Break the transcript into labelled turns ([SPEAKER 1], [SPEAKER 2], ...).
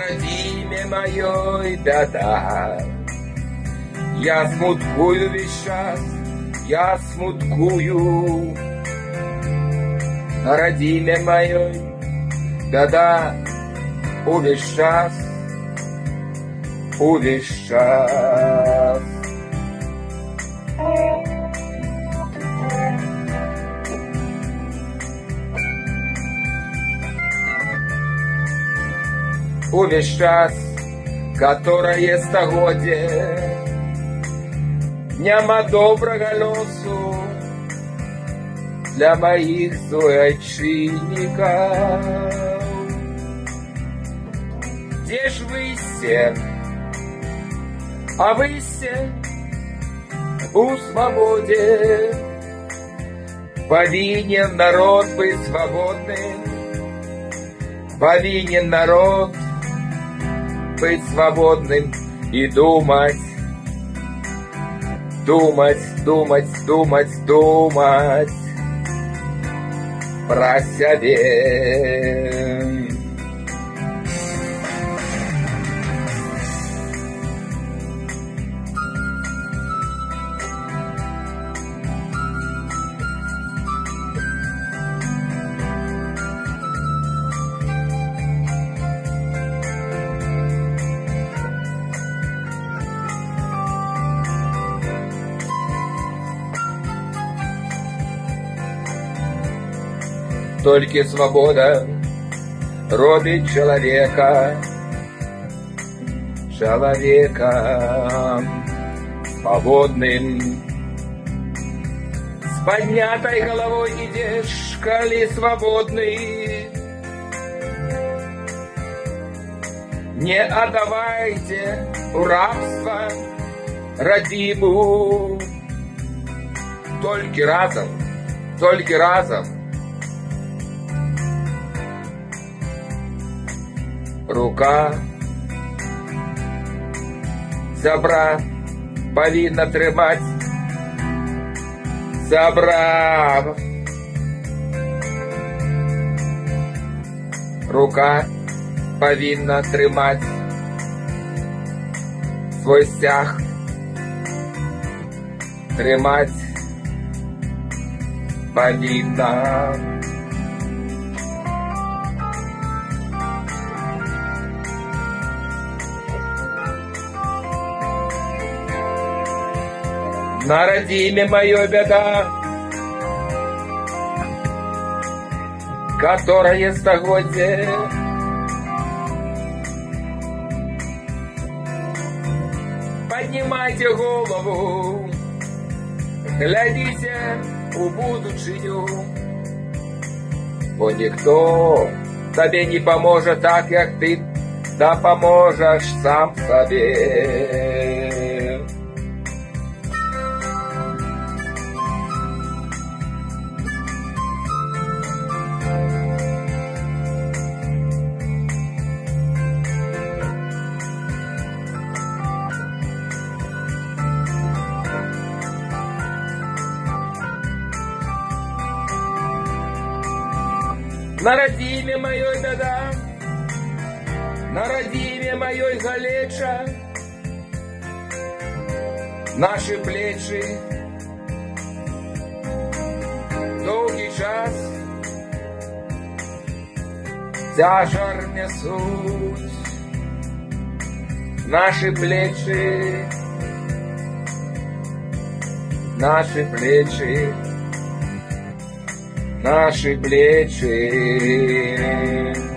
[SPEAKER 1] родине моей беда. Я смуткую весь час, я смуткую. На родине моей беда, увесь час, увесь час. Увесь час, которое стагодзе, няма добрага лёсу для моих суайчыннікаў. Где ж вы все? А вы все у свободе. Повинен народ быть свободным, повинен народ быть свободным и думать, думать, думать, думать, думать про себя. Только свобода робит человека свободным. С поднятой головой идешь, коли свободный. Не отдавайте в рабство родиму. Только разом рука забра повинна тримать, забра. Рука повинна тримать свой стяг, тримать повинна. На родине моей беда, которая стагодзе. Поднимайте голову, глядите у будущую, бо никто тебе не поможет так, как ты допоможешь сам себе. На родине моей беда, на родине моей галеча, наши плечи долгий час тяжар несут. Наши плечи, наши плечи, наши плечи.